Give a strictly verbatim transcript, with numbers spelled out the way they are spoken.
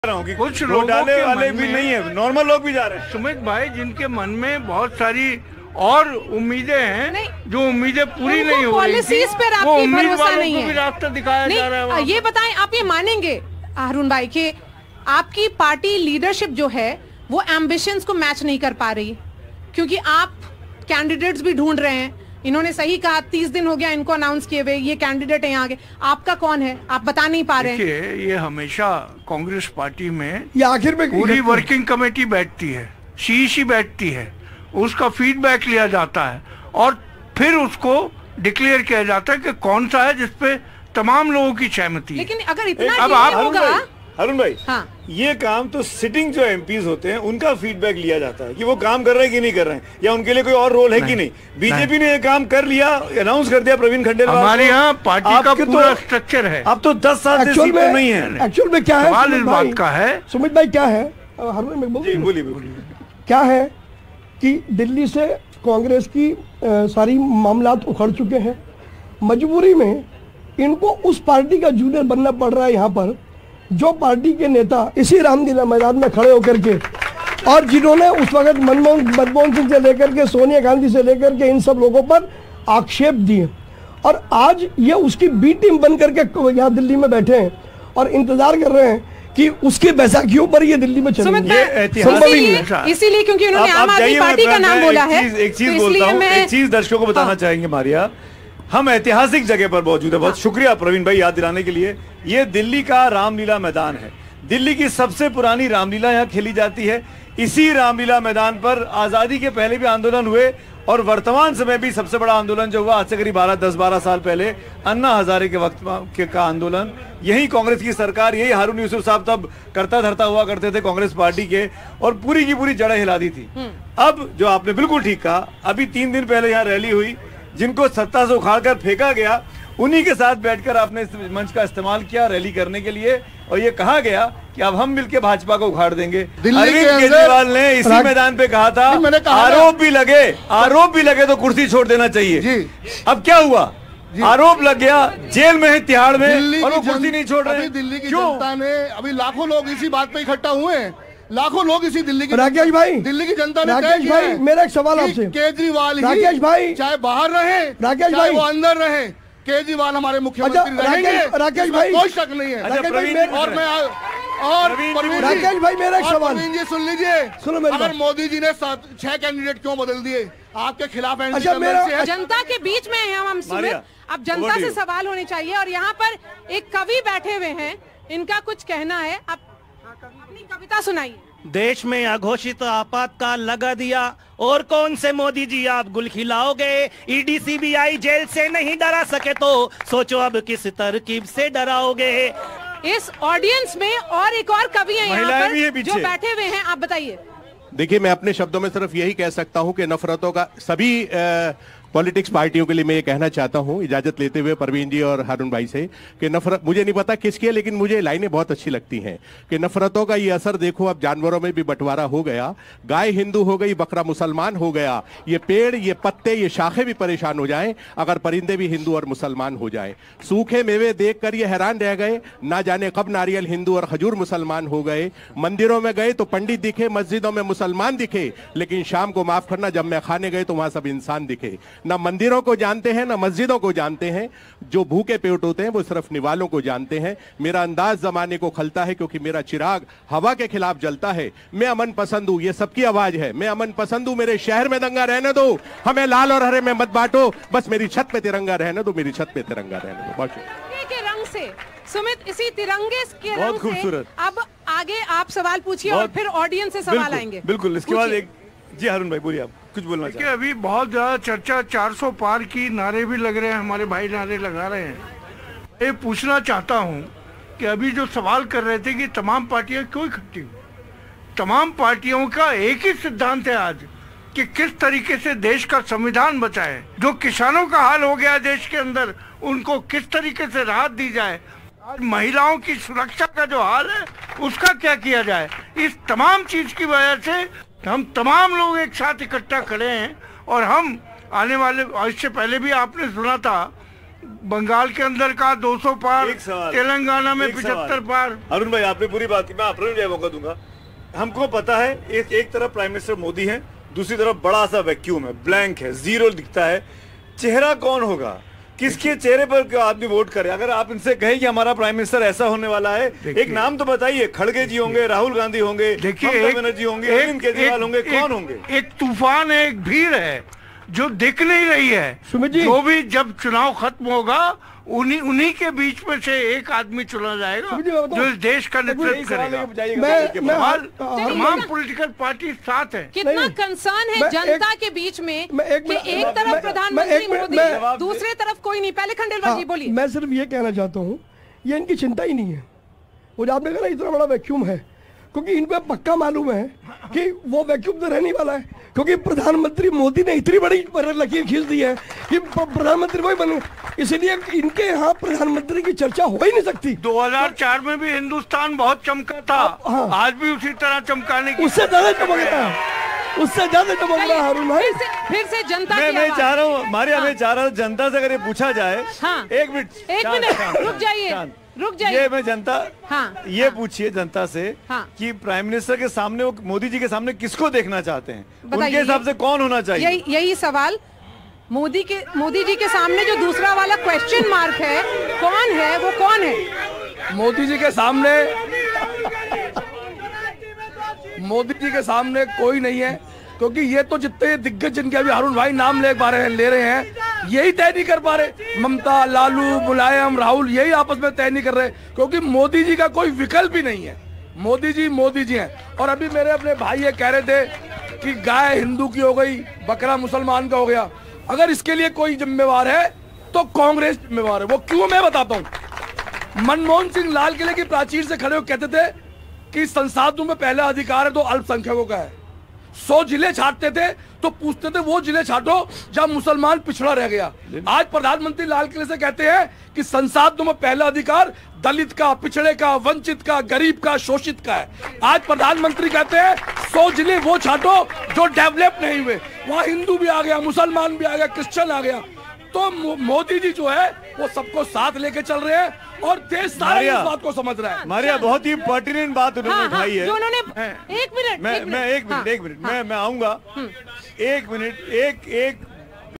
कि कुछ लोग डाले वाले भी नहीं है, नॉर्मल लोग भी जा रहे हैं। सुमित भाई, जिनके मन में बहुत सारी और उम्मीदें हैं, जो उम्मीदें पूरी नहीं हो रही थी, वो उम्मीद वालों को भी रास्ता दिखाया जा रहा है। ये बताएं, आप ये मानेंगे अरुण भाई कि आपकी पार्टी लीडरशिप जो है वो एम्बिशंस को मैच नहीं कर पा रही, क्योंकि आप कैंडिडेट्स भी ढूंढ रहे हैं। इन्होंने सही कहा, तीस दिन हो गया इनको अनाउंस किए हुए, ये कैंडिडेट है यहाँ के, आपका कौन है आप बता नहीं पा रहे हैं। ये हमेशा कांग्रेस पार्टी में ये आखिर में पूरी वर्किंग कमेटी बैठती है, सीईसी बैठती है, उसका फीडबैक लिया जाता है और फिर उसको डिक्लेयर किया जाता है कि कौन सा है जिसपे तमाम लोगों की सहमति है। लेकिन अगर इतना अब आप होगा, अरुण भाई, हाँ। ये काम तो सिटिंग जो एमपीज होते हैं उनका फीडबैक लिया जाता है कि वो काम कर रहे हैं कि नहीं कर रहे हैं, या उनके लिए कोई और रोल है नहीं, कि नहीं। बीजेपी ने ये काम कर लिया, अनाउंस कर दिया प्रवीण खंडेलवाल। हमारे यहाँ पार्टी का पूरा स्ट्रक्चर है। अब तो दस साल से सीट नहीं है। एक्चुअल में क्या है, सवाल इस बात का है, सुमित भाई, क्या है, बोलिए क्या है कि दिल्ली से कांग्रेस की सारी मामलात उखड़ चुके हैं, मजबूरी में इनको उस पार्टी का जूनियर बनना पड़ रहा है यहाँ पर, जो पार्टी के नेता इसी रामलीला मैदान में खड़े होकर के, और जिन्होंने उस वक्त मनमोहन मनमोहन सिंह से लेकर के सोनिया गांधी से लेकर के इन सब लोगों पर आक्षेप दिए, और आज ये उसकी बी टीम बन करके यहाँ दिल्ली में बैठे हैं और इंतजार कर रहे हैं कि उसके बैसाखियों पर ये दिल्ली में चलेंगे। इसीलिए क्योंकि उन्होंने आम आदमी पार्टी का नाम बोला है। एक चीज बोलता हूँ, एक चीज दर्शकों को बताना चाहेंगे मारिया, हम ऐतिहासिक जगह पर मौजूद है। बहुत शुक्रिया प्रवीण भाई याद दिलाने के लिए। ये दिल्ली का रामलीला मैदान है, दिल्ली की सबसे पुरानी रामलीला यहाँ खेली जाती है। इसी रामलीला मैदान पर आजादी के पहले भी आंदोलन हुए और वर्तमान समय भी सबसे बड़ा आंदोलन जो हुआ आज से करीब बारह दस बारह साल पहले, अन्ना हजारे के वक्त के का आंदोलन, यही कांग्रेस की सरकार, यही हारून यूसुफ साहब तब करता धरता हुआ करते थे कांग्रेस पार्टी के, और पूरी की पूरी जड़ें हिला दी थी। अब जो आपने बिल्कुल ठीक कहा, अभी तीन दिन पहले यहाँ रैली हुई, जिनको सत्ता से उखाड़ कर फेंका गया, उन्हीं के साथ बैठकर आपने इस मंच का इस्तेमाल किया रैली करने के लिए, और ये कहा गया कि अब हम मिलकर भाजपा को उखाड़ देंगे। अरविंद केजरीवाल ने इसी मैदान पे कहा था, आरोप भी लगे आरोप भी लगे तो कुर्सी छोड़ देना चाहिए। अब क्या हुआ, आरोप लग गया, जेल में है तिहाड़ में, और वो कुर्सी नहीं छोड़ रहे। दिल्ली की जनता ने, अभी लाखों लोग इसी बात पे इकट्ठा हुए हैं, लाखों लोग इसी दिल्ली की, राकेश भाई, दिल्ली की जनता ने राकेश भाई, मेरा एक सवाल आपसे, केजरीवाल ही राकेश भाई, चाहे बाहर रहे, राकेश भाई, भाई, वो अंदर रहे, केजरीवाल हमारे मुख्यमंत्री रहेंगे, राकेश भाई, कोई शक नहीं है। राकेश भाई, और मैं और राकेश भाई, मेरा एक सवाल, जी सुन लीजिए, सुनो मेरी अगर मोदी जी ने छह कैंडिडेट क्यों बदल दिए आपके खिलाफ? अच्छा, मेरा जनता के बीच में है हम सुमित, अब जनता से सवाल होने चाहिए, और यहाँ पर एक कवि बैठे हुए हैं, इनका कुछ कहना है, आप अपनी कविता सुनाइए। देश में अघोषित आपातकाल लगा दिया, और कौन से मोदी जी आप गुल खिलाओगे? ईडी सीबीआई जेल से नहीं डरा सके तो सोचो अब किस तरकीब से डराओगे। इस ऑडियंस में और एक और कवि हैं यहाँ पर जो बैठे हुए हैं, आप बताइए। देखिए, मैं अपने शब्दों में सिर्फ यही कह सकता हूं कि नफरतों का सभी आ, पॉलिटिक्स पार्टियों के लिए मैं ये कहना चाहता हूं, इजाजत लेते हुए परवीन जी और हारून भाई से, कि नफरत, मुझे नहीं पता किसकी है, लेकिन मुझे लाइनें बहुत अच्छी लगती हैं कि नफरतों का ये असर देखो, अब जानवरों में भी बंटवारा हो गया, गाय हिंदू हो गई, बकरा मुसलमान हो गया, ये पेड़, ये पत्ते, ये शाखें भी परेशान हो जाएं अगर परिंदे भी हिंदू और मुसलमान हो जाएं। सूखे मेवे देखकर ये हैरान रह गए, ना जाने कब नारियल हिंदू और खजूर मुसलमान हो गए। मंदिरों में गए तो पंडित दिखे, मस्जिदों में मुसलमान दिखे, लेकिन शाम को माफ करना जब मैं खाने गए तो वहां सब इंसान दिखे। ना मंदिरों को जानते हैं, ना मस्जिदों को जानते हैं, जो भूखे पेट होते हैं वो सिर्फ निवालों को जानते हैं। मेरा अंदाज जमाने को खलता है, क्योंकि मेरा चिराग हवा के खिलाफ जलता है। मैं अमन पसंद हूं, ये सबकी आवाज है, मैं अमन पसंद हूं। मेरे शहर में दंगा रहने दो, हमें लाल और हरे में मत बांटो, बस मेरी छत पे तिरंगा रहने दो, मेरी छत पे तिरंगा रहने दो। बहुत के रंग से सुमित, इसी तिरंगे के रंग से अब आगे आप सवाल पूछिए और फिर ऑडियंस से सवाल आएंगे। बिल्कुल, इसके बाद एक जी हारून भाई बोलिए, आप कुछ बोलना चाहिए। अभी बहुत ज्यादा चर्चा चार सौ पार की, नारे भी लग रहे हैं, हमारे भाई नारे लगा रहे हैं। ये पूछना चाहता हूं कि अभी जो सवाल कर रहे थे कि तमाम पार्टियां क्यों इकट्ठी हुई, तमाम पार्टियों का एक ही सिद्धांत है आज कि किस तरीके से देश का संविधान बचाए, जो किसानों का हाल हो गया देश के अंदर उनको किस तरीके से राहत दी जाए, आज महिलाओं की सुरक्षा का जो हाल है उसका क्या किया जाए। इस तमाम चीज की वजह से हम तमाम लोग एक साथ इकट्ठा खड़े हैं, और हम आने वाले, इससे पहले भी आपने सुना था बंगाल के अंदर का दो सौ पार, एक सवाल, तेलंगाना में एक पचहत्तर सवाल। पार। अरुण भाई आपने पूरी बात की, मैं अरुण भाई मौका दूंगा। हमको पता है एक, एक तरफ प्राइम मिनिस्टर मोदी है, दूसरी तरफ बड़ा सा वैक्यूम है, ब्लैंक है, जीरो दिखता है। चेहरा कौन होगा, किसके चेहरे पर आदमी वोट करे? अगर आप इनसे कहें कि हमारा प्राइम मिनिस्टर ऐसा होने वाला है, एक नाम तो बताइए। खड़गे जी होंगे, राहुल गांधी होंगे, ममता बनर्जी होंगे, अरविंद केजरीवाल होंगे, कौन होंगे? एक तूफान है, एक भीड़ है जो दिख नहीं रही है। सुमित जी, जो भी जब चुनाव खत्म होगा उन्हीं उन्हीं के बीच में से एक आदमी चुना जाएगा जो इस देश का नेतृत्व करेगा। मैं- मैं- तमाम पॉलिटिकल पार्टी साथ है। कितना नहीं, कंसर्न है मैं जनता एक- के बीच में मैं एक कि मिनट- एक मैं- तरफ मैं- मैं प्रधानमंत्री एक मिनट- मोदी, मैं- दूसरे तरफ कोई नहीं। पहले खंडेलवाल जी हाँ, बोलिए। मैं सिर्फ ये कहना चाहता हूँ, ये इनकी चिंता ही नहीं है। वो जो आपने कहा ना इतना बड़ा वैक्यूम है, क्योंकि इनको पक्का मालूम है कि वो वैक्यूम तो रहने वाला है, क्योंकि प्रधानमंत्री मोदी ने इतनी बड़ी लकीर खींच दी है कि प्रधानमंत्री वही बने। इसलिए इनके यहाँ प्रधानमंत्री की चर्चा हो ही नहीं सकती। दो हज़ार चार में भी हिंदुस्तान बहुत चमका था, हाँ। आज भी उसी तरह चमकाने की उससे ज्यादा चमक रहा है, उससे ज्यादा चमक रहा है हारून भाई। फिर से फिर से जनता मैं की मैं आवाज। चाह रहा हूँ मारिया, मैं चाह रहा हूँ जनता से अगर ये पूछा जाए, हाँ। एक मिनट एक शांत, मिनट, शांत, रुक शांत, जाइए, शांत। रुक जाइए। ये मैं जनता, हाँ, ये हाँ। पूछिए जनता से हाँ। कि प्राइम मिनिस्टर के सामने, वो मोदी जी के सामने किसको देखना चाहते हैं? बताइए, उनके हिसाब से कौन होना चाहिए? यही यही सवाल मोदी के मोदी जी के सामने जो दूसरा वाला क्वेश्चन मार्क है, कौन है वो? कौन है मोदी जी के सामने? मोदी जी के सामने कोई नहीं है, क्योंकि ये तो जितने दिग्गज जिनके अभी हारून भाई नाम ले पा रहे हैं, ले रहे हैं, यही तय नहीं कर पा रहे। ममता, लालू, मुलायम, राहुल यही आपस में तय नहीं कर रहे, क्योंकि मोदी जी का कोई विकल्प ही नहीं है। मोदी जी मोदी जी हैं। और अभी मेरे अपने भाई ये कह रहे थे कि गाय हिंदू की हो गई, बकरा मुसलमान का हो गया। अगर इसके लिए कोई जिम्मेवार है तो कांग्रेस जिम्मेवार है। वो क्यों, मैं बताता हूँ। मनमोहन सिंह लाल किले की प्राचीर से खड़े होकर कहते थे कि संसाधनों में पहला अधिकार है तो अल्पसंख्यकों का है। सौ जिले छाटते थे तो पूछते थे वो जिले छाटो जहां मुसलमान पिछड़ा रह गया। आज प्रधानमंत्री लाल किले से कहते हैं कि संसाधनों में पहला अधिकार दलित का, पिछड़े का, वंचित का, गरीब का, शोषित का है। आज प्रधानमंत्री कहते हैं सौ जिले वो छाटो जो डेवलप नहीं हुए, वहां हिंदू भी आ गया, मुसलमान भी आ गया, क्रिश्चियन आ गया। तो मोदी जी जो है वो सबको साथ लेके चल रहे हैं और देश सारा इस बात को समझ रहा है। मारिया, बहुत ही पर्टिनेंट बात उन्होंने हाँ, उठाई हाँ, है। जो उन्होंने एक मिनट मैं एक मैं एक मिनट हाँ, एक मिनट मैं मैं आऊंगा। एक मिनट, एक एक